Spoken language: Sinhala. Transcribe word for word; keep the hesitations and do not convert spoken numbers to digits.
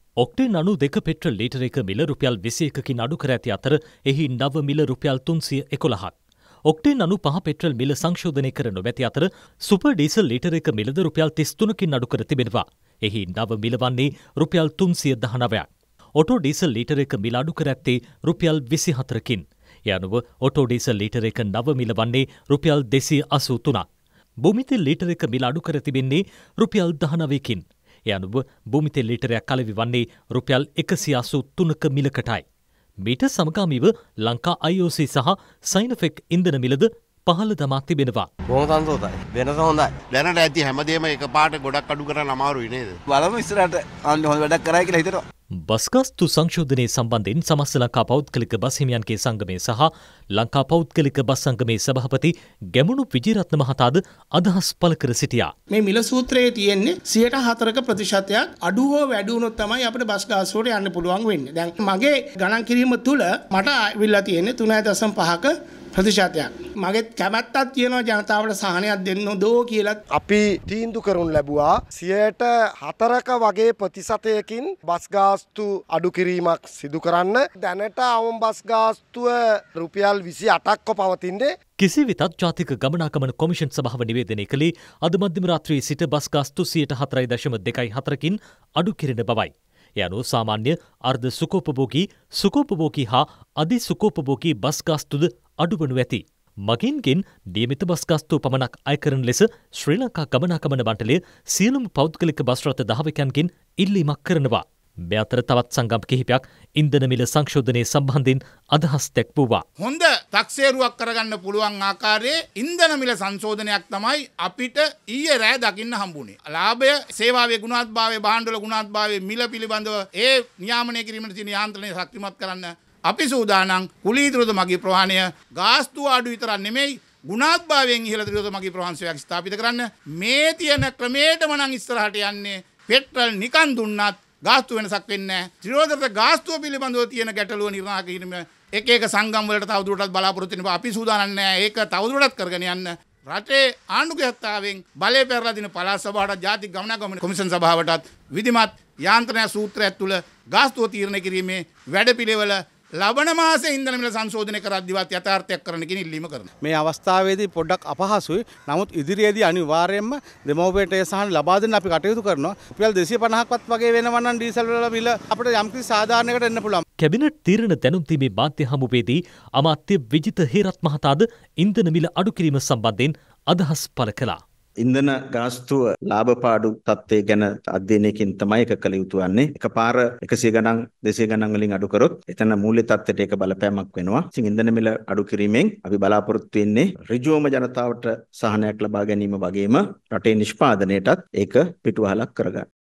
ඔක්ටේන් අනු දෙක පෙට්‍රල් ලීටර එක මිල රුපියල් විසි එකකින් අඩු කර ඇති අතර එහි නව මිල රුපියල් තුන්සිය එකොළහක්. ඔක්ටේන් අනු පහ පෙට්‍රල් මිල සංශෝධනය කර නොමැති අතර සුපර් ඩීසල් ලීටර එක මිලද රුපියල් තිස් තුනකින් අඩු කර තිබෙනවා. එහි නව මිල වන්නේ රුපියල් තුන්සිය දහනවයක්. ඔටෝ ඩීසල් ලීටර එක මිල අඩු කර ඇත්තේ රුපියල් විසි හතරකින්. ඒ අනුව ඔටෝ ඩීසල් ලීටර එක නව මිල වන්නේ රුපියල් දෙසිය අසූ තුනක්. භූමිතෙල් ලීටර එක මිල අඩු කර තිබෙන්නේ රුපියල් දහනවයකින්. ඒ අනුව භූමිතෙල් ලීටරයක් කලවි වන්නේ රුපියල් එකසිය අසූ තුනක මිලකටයි. මීට සමගාමීව ලංකා අයි ඕ සී සහ සයිනොෆෙක් ඉන්ධන මිලද පහළ දමා තිබෙනවා. බොහොම සන්තෝෂයි. වෙනස හොඳයි. දැනට ඇති හැමදේම එකපාරට ගොඩක් අඩු කරන්න අමාරුයි නේද? බලමු ඉස්සරහට අන්න හොඳ වැඩක් කරයි කියලා හිතනවා. බස්ගාස්තු සංශෝධනය සම්බන්ධයෙන් සමස්ත ලංකා පෞද්ගලික බස් හිමියන්ගේ සංගමය සහ ලංකා පෞද්ගලික බස් සංගමේ සභාපති ගැමුණු විජේරත්න මහතාද අදහස් පළ කර සිටියා. මේ මිල සූත්‍රයේ තියෙන්නේ සියයට හතරක ප්‍රතිශතයක් අඩු හෝ වැඩි වුණොත් තමයි අපිට බස් ගාස්තුවට යන්න පුළුවන් වෙන්නේ. දැන් මගේ ගණන් කිරීම තුල මට අවිල්ලා තියෙන්නේ තුනයි දශම පහක ප්‍රතිශතයක්. මගේ කැමැත්තක් තියෙනවා ජනතාවට සහනයක් දෙන්න දෝ කියලා. අපි තීන්දුව කරනු ලැබුවා සියයට හතරක වගේ ප්‍රතිශතයකින් බස් ගාස්තු අඩු කිරීමක් සිදු කරන්න. දැනට අවම බස් ගාස්තුව රුපියල් විසි අටක්ව පවතින්නේ. කිසි වෙතත් ජාතික ගමනාගමන කොමිෂන් සභාව නිවේදනය කළේ අද මධ්‍යම රාත්‍රියේ සිට බස් ගාස්තු සියයට හතරයි දශම දෙකයි හතරකින් අඩු කිරෙන බවයි. ඒ අනුව සාමාන්‍ය අර්ධ සුකෝපභෝගී සුකෝපභෝගී හා අධි සුකෝපභෝගී බස් ගාස්තුද අඩුවනු ඇති. මගින්ගෙන් නියමිත බස් ගාස්තුව පමණක් අය කරන ලෙස ශ්‍රී ලංකා ගමනාගමන මණ්ඩලය සියලුම පෞද්ගලික බස් රථ දහවකයන්ගෙන් ඉල්ලීමක් කරනවා. මේ අතර තවත් සංගම් කිහිපයක් ඉන්ධන මිල සංශෝධනය සම්බන්ධයෙන් අදහස් දැක්වුවා. හොඳ තක්සේරුවක් කරගන්න පුළුවන් ආකාරයේ ඉන්ධන මිල සංශෝධනයක් තමයි අපිට ඊයේ රෑ දකින්න හම්බුනේ. ලාභය, සේවාවේ ගුණාත්භාවය, භාණ්ඩවල ගුණාත්භාවය, මිල පිළිබඳව ඒ නියාමනය කිරීමට තියෙන යාන්ත්‍රණය ශක්තිමත් කරන්න අපි සූදානම්. කුලී ද්‍රව්‍ය මගී ප්‍රවාහනය ගාස්තු අඩු විතරක් නෙමෙයි ගුණාත්භාවයෙන් ඉහළ ද්‍රව්‍ය මගී ප්‍රවාහනයක් ස්ථාපිත කරන්න. මේ තියෙන ක්‍රමයටම නම් ඉස්සරහට යන්නේ. පෙට්‍රල් නිකන් දුන්නත් ගාස්තු වෙනසක් වෙන්නේ නැහැ. ත්‍රිරෝධක ගාස්තුව පිළිබඳව තියෙන ගැටලුව නිර්ණය කිරීම එක එක සංගම් වලට තවදුරටත් බලාපොරොත්තු වෙනවා. අපි සූදානම් නැහැ. ඒක තවදුරටත් කරගෙන යන්න. රටේ ආණ්ඩුකයත්තාවෙන් බලය පෙරලා දින පළාත් සභාවට ජාතික ගමනාගමන කොමිෂන් සභාවටත් විධිමත් යාන්ත්‍රණ සූත්‍රයක් තුල ගාස්තුව තීරණය කිරීමේ වැඩපිළිවෙල ලබන මාසේ ඉන්ධන මිල සංශෝධනය කරද්දිවත් යථාර්ථයක් කරන්න කියන ඉල්ලීම කරනවා. මේ අවස්ථාවේදී පොඩ්ඩක් අපහසුයි. නමුත් ඉදිරියේදී අනිවාර්යයෙන්ම දෙමව්පියන්ට ඒ සහන ලබා දෙන්න අපි කටයුතු කරනවා. රුපියල් දෙසිය පනහක්වත් වගේ වෙනවා නම් ඩීසල් වල මිල අපිට යම්කිසි සාධාරණයකට එන්න පුළුවන්. කැබිනට් තීරණ දැනුම් දීමේ මාධ්‍ය හමුවේදී අමාත්‍ය විජිත හේරත් මහතාද ඉන්ධන මිල අඩු කිරීම සම්බන්ධයෙන් අදහස් පළ කළා. ඉන්ධන ගාස්තුව ලාභපාඩු තත්ත්වය ගැන අධ්‍යයනයකින් තමයි එක කළ යුතු වන්නේ. එකපාර එකසිය ගණන් දෙසිය ගණන් වලින් අඩු කරොත් එතන මූල්‍ය තත්ත්වයට ඒක බලපෑමක් වෙනවා. ඉතින් ඉන්ධන මිල අඩු කිරීමෙන් අපි බලාපොරොත්තු වෙන්නේ ඍජුවම ජනතාවට සහනයක් ලබා ගැනීම වගේම රටේ නිෂ්පාදනයටත් ඒක පිටුවහලක් කරගන්න.